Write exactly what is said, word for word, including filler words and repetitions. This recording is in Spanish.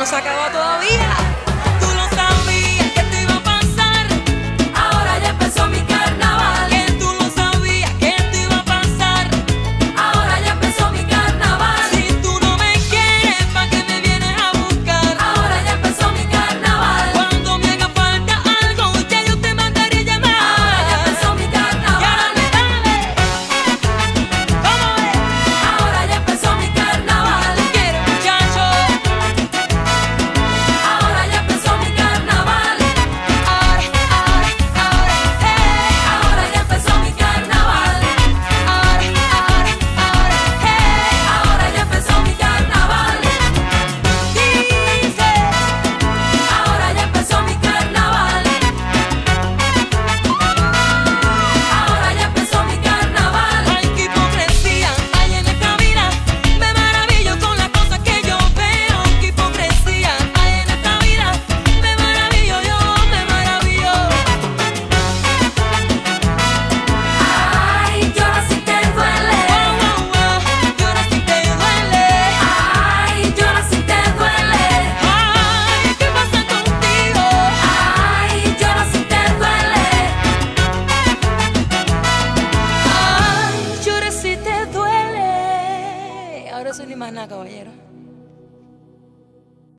no se acaba todavía. Tú lo sabías que esto iba a pasar. Ahora ya empezó mi carnaval. Que tú lo sabías que esto iba a pasar. Ahora ya empezó mi carnaval. Si tú no me quieres, ¿pa' qué me vienes a buscar? Ahora ya empezó mi carnaval. Cuando me haga falta algo, ya yo te mandaré llamar. Ahora ya empezó mi carnaval. Dale, dale. ¿Cómo es? Ahora ya empezó mi carnaval. Quiero, muchacho. Ahora ya empezó mi carnaval. Ahora, ahora, ahora, hey. Ahora ya empezó mi carnaval. Ahora, ahora, ahora, hey. Ahora ya empezó mi carnaval. Dice. Ahora ya empezó mi carnaval. Ahora ya empezó mi carnaval. Ay, qué hipocresía hay en esta vida. Me maravillo con las cosas que yo veo. Qué hipocresía hay en esta vida. Me maravillo yo, me maravillo. Ay, llora si te duele. Oh, oh, oh, llora si te duele. Ay, llora si te duele. Ay, ¿qué pasa contigo? Ay, llora si te duele. Ay, llora si te duele. Ahora soy ni más nada, caballero.